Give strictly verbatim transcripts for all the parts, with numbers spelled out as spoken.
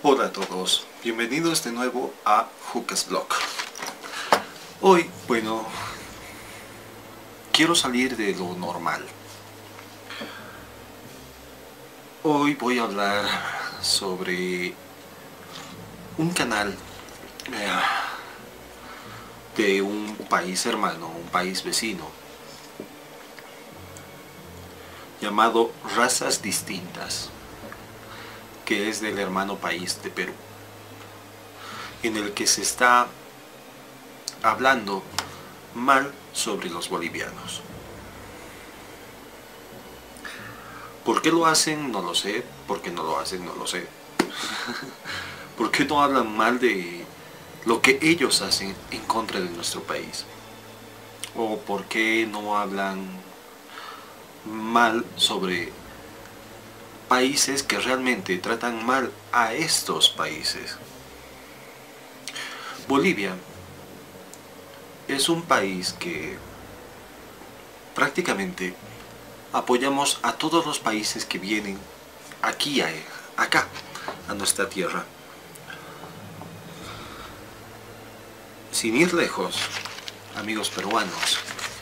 Hola a todos, bienvenidos de nuevo a Jucas Blog. Hoy, bueno, quiero salir de lo normal. Hoy voy a hablar sobre un canal eh, de un país hermano, un país vecino, llamado Razas Distintas, que es del hermano país de Perú, en el que se está hablando mal sobre los bolivianos. ¿Por qué lo hacen? No lo sé. ¿Por qué no lo hacen? No lo sé. ¿Por qué no hablan mal de lo que ellos hacen en contra de nuestro país? ¿O por qué no hablan mal sobre países que realmente tratan mal a estos países? Bolivia es un país que prácticamente apoyamos a todos los países que vienen aquí, a, acá, a nuestra tierra. Sin ir lejos, amigos peruanos,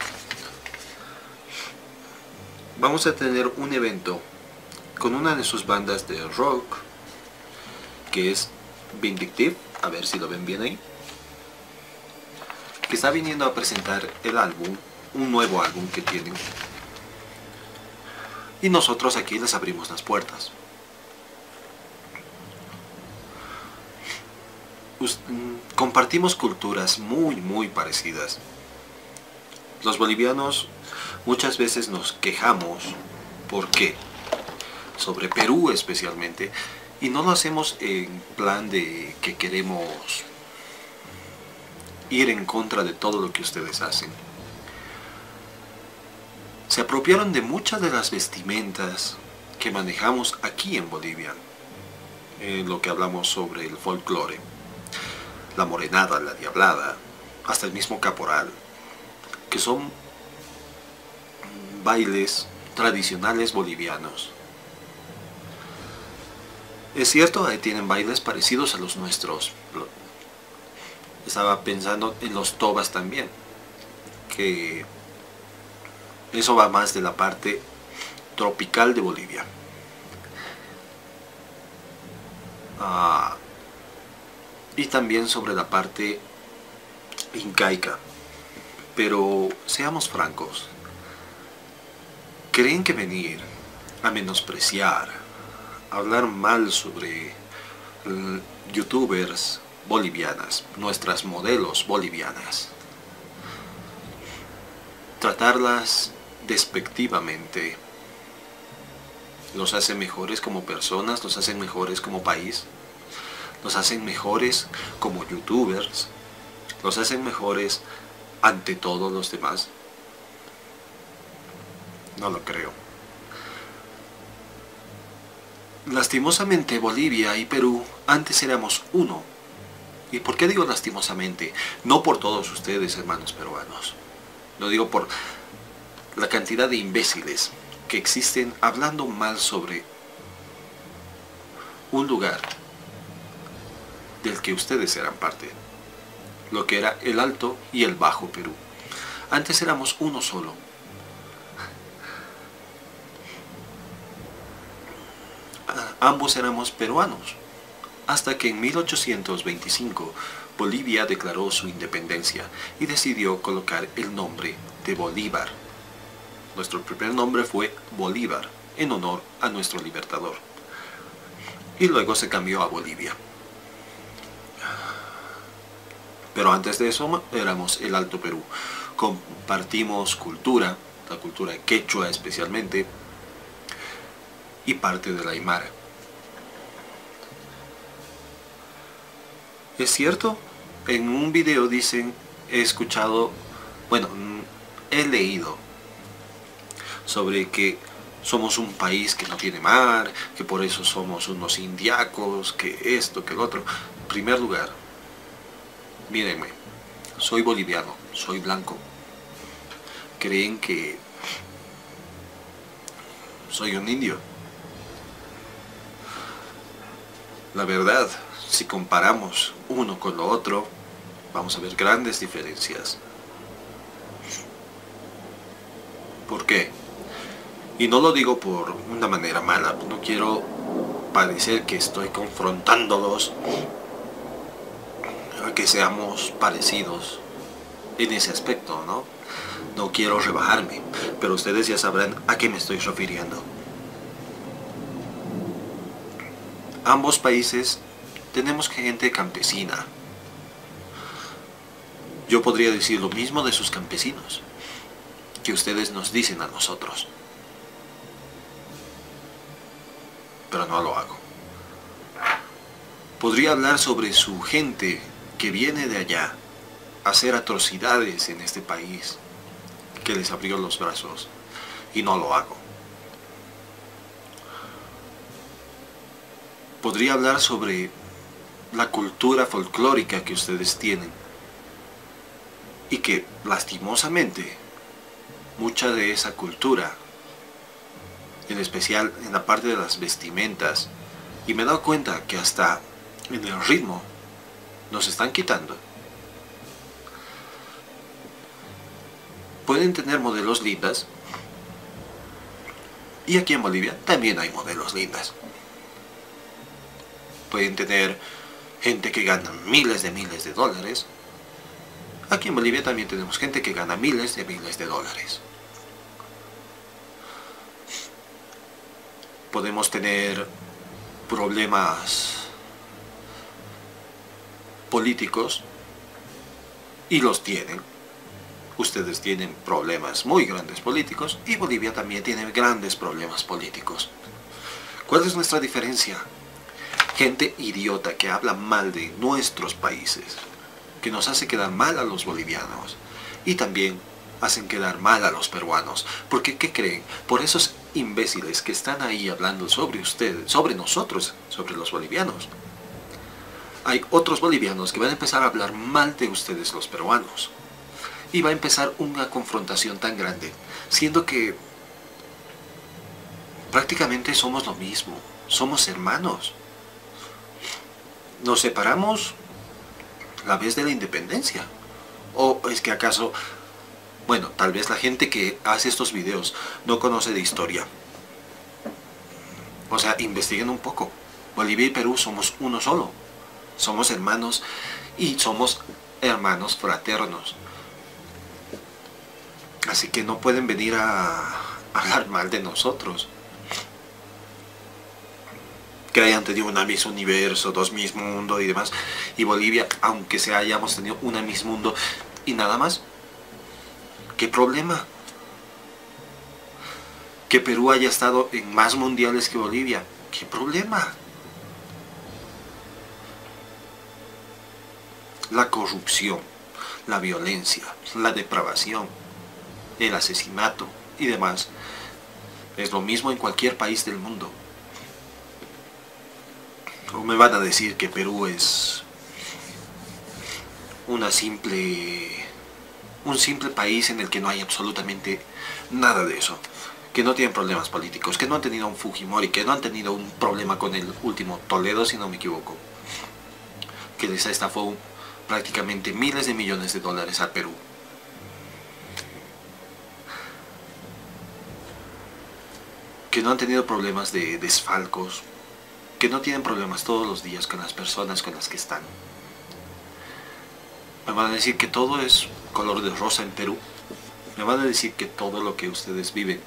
vamos a tener un evento con una de sus bandas de rock, que es Vindictive, a ver si lo ven bien ahí, que está viniendo a presentar el álbum, un nuevo álbum que tienen. Y nosotros aquí les abrimos las puertas. Compartimos culturas muy muy parecidas. Los bolivianos muchas veces nos quejamos, ¿por qué? Sobre Perú especialmente, y no lo hacemos en plan de que queremos ir en contra de todo lo que ustedes hacen. Se apropiaron de muchas de las vestimentas que manejamos aquí en Bolivia, en lo que hablamos sobre el folclore, la morenada, la diablada, hasta el mismo caporal, que son bailes tradicionales bolivianos. Es cierto, ahí tienen bailes parecidos a los nuestros. Estaba pensando en los tobas también, que eso va más de la parte tropical de Bolivia. Ah, y también sobre la parte incaica. Pero seamos francos, ¿creen que venir a menospreciar, a hablar mal sobre uh, youtubers bolivianas, nuestras modelos bolivianas, tratarlas despectivamente, los hace mejores como personas, los hacen mejores como país, los hacen mejores como youtubers, los hacen mejores ante todos los demás? No lo creo. Lastimosamente Bolivia y Perú antes éramos uno. ¿Y por qué digo lastimosamente? No por todos ustedes, hermanos peruanos. Lo digo por la cantidad de imbéciles que existen hablando mal sobre un lugar del que ustedes eran parte, lo que era el Alto y el Bajo Perú. Antes éramos uno solo. Ambos éramos peruanos, hasta que en mil ochocientos veinticinco Bolivia declaró su independencia y decidió colocar el nombre de Bolívar. Nuestro primer nombre fue Bolívar, en honor a nuestro libertador. Y luego se cambió a Bolivia. Pero antes de eso éramos el Alto Perú. Compartimos cultura, la cultura quechua especialmente, y parte de la aymara. Es cierto, en un video dicen, he escuchado, bueno, he leído sobre que somos un país que no tiene mar, que por eso somos unos indiacos, que esto, que el otro. En primer lugar, mírenme, soy boliviano, soy blanco. ¿Creen que soy un indio? La verdad, si comparamos uno con lo otro, vamos a ver grandes diferencias. ¿Por qué? Y no lo digo por una manera mala, no quiero parecer que estoy confrontándolos a que seamos parecidos en ese aspecto, ¿no? No quiero rebajarme, pero ustedes ya sabrán a qué me estoy refiriendo. Ambos países tenemos gente campesina. Yo podría decir lo mismo de sus campesinos, que ustedes nos dicen a nosotros. Pero no lo hago. Podría hablar sobre su gente que viene de allá a hacer atrocidades en este país, que les abrió los brazos, y no lo hago. Podría hablar sobre la cultura folclórica que ustedes tienen, y que lastimosamente mucha de esa cultura, en especial en la parte de las vestimentas, y me he dado cuenta que hasta en el ritmo nos están quitando. Pueden tener modelos lindas, y aquí en Bolivia también hay modelos lindas. Pueden tener gente que gana miles de miles de dólares. Aquí en Bolivia también tenemos gente que gana miles de miles de dólares. Podemos tener problemas políticos, y los tienen. Ustedes tienen problemas muy grandes políticos, y Bolivia también tiene grandes problemas políticos. ¿Cuál es nuestra diferencia? Gente idiota que habla mal de nuestros países, que nos hace quedar mal a los bolivianos, y también hacen quedar mal a los peruanos. Porque, ¿qué creen? Por esos imbéciles que están ahí hablando sobre ustedes, sobre nosotros, sobre los bolivianos, hay otros bolivianos que van a empezar a hablar mal de ustedes, los peruanos, y va a empezar una confrontación tan grande, siendo que prácticamente somos lo mismo, somos hermanos. Nos separamos la vez de la independencia. ¿O es que acaso, bueno, tal vez la gente que hace estos videos no conoce de historia? O sea, investiguen un poco. Bolivia y Perú somos uno solo. Somos hermanos, y somos hermanos fraternos. Así que no pueden venir a hablar mal de nosotros. Que hayan tenido una Miss Universo, dos Miss Mundo y demás. Y Bolivia, aunque sea hayamos tenido una Miss Mundo y nada más, ¿qué problema? Que Perú haya estado en más mundiales que Bolivia, ¿qué problema? La corrupción, la violencia, la depravación, el asesinato y demás es lo mismo en cualquier país del mundo. O me van a decir que Perú es una simple, un simple país en el que no hay absolutamente nada de eso, que no tienen problemas políticos, que no han tenido un Fujimori, que no han tenido un problema con el último Toledo, si no me equivoco, que les estafó prácticamente miles de millones de dólares al Perú. Que no han tenido problemas de desfalcos, que no tienen problemas todos los días con las personas con las que están. Me van a decir que todo es color de rosa en Perú. Me van a decir que todo lo que ustedes viven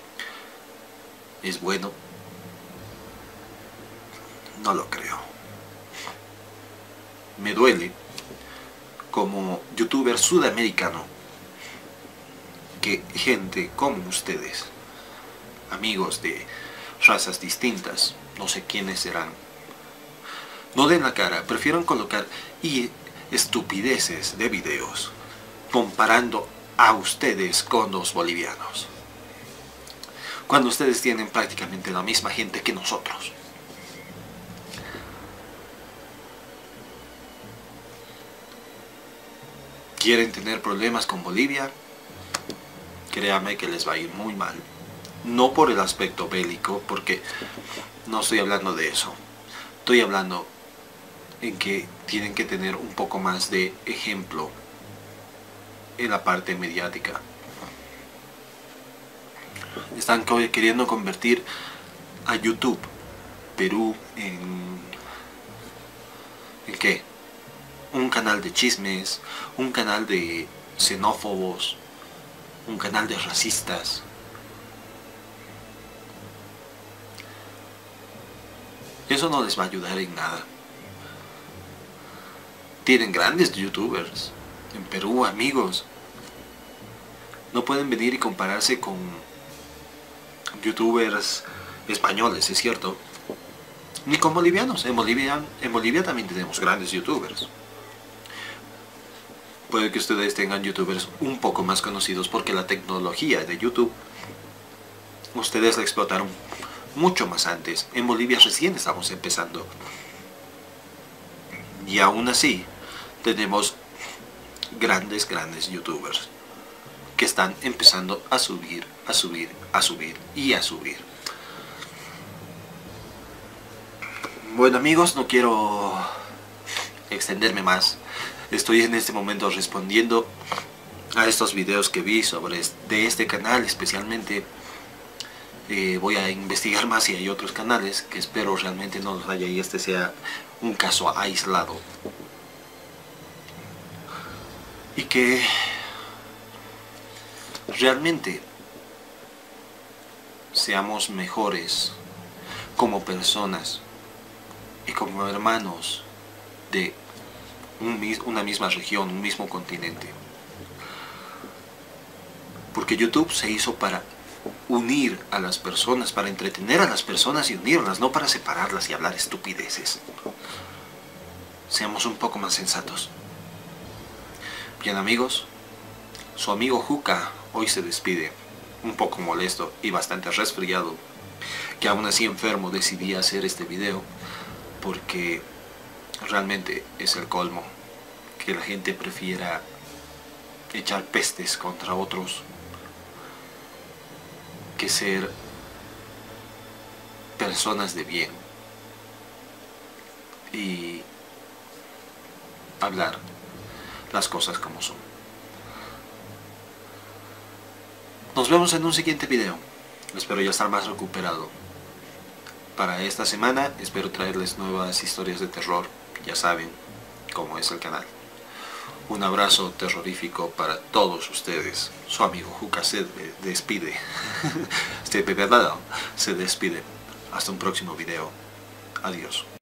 es bueno. No lo creo. Me duele, como youtuber sudamericano, que gente como ustedes, amigos de razas distintas, no sé quiénes serán, no den la cara, prefieren colocar y estupideces de videos comparando a ustedes con los bolivianos, cuando ustedes tienen prácticamente la misma gente que nosotros. ¿Quieren tener problemas con Bolivia? Créame que les va a ir muy mal. No por el aspecto bélico, porque no estoy hablando de eso. Estoy hablando en que tienen que tener un poco más de ejemplo en la parte mediática. Están queriendo convertir a YouTube Perú en... ¿en qué? Un canal de chismes, un canal de xenófobos, un canal de racistas. Eso no les va a ayudar en nada. Tienen grandes youtubers en Perú, amigos. No pueden venir y compararse con youtubers españoles, es cierto, ni con bolivianos. En Bolivia, en Bolivia también tenemos grandes youtubers. Puede que ustedes tengan youtubers un poco más conocidos porque la tecnología de YouTube ustedes la explotaron mucho más antes. En Bolivia recién estamos empezando. Y aún así tenemos grandes, grandes youtubers que están empezando a subir, a subir, a subir y a subir. Bueno amigos, no quiero extenderme más. Estoy en este momento respondiendo a estos videos que vi sobre de este canal especialmente. Eh, voy a investigar más si hay otros canales, que espero realmente no los haya y este sea un caso aislado. Y que realmente seamos mejores como personas y como hermanos de un, una misma región, un mismo continente. Porque YouTube se hizo para unir a las personas, para entretener a las personas y unirlas, no para separarlas y hablar estupideces. Seamos un poco más sensatos. Bien amigos, su amigo Juca hoy se despide, un poco molesto y bastante resfriado, que aún así enfermo decidí hacer este video porque realmente es el colmo que la gente prefiera echar pestes contra otros que ser personas de bien y hablar las cosas como son. Nos vemos en un siguiente video. Espero ya estar más recuperado. Para esta semana espero traerles nuevas historias de terror. Ya saben cómo es el canal. Un abrazo terrorífico para todos ustedes. Su amigo Juca se despide. Se despide. Hasta un próximo video. Adiós.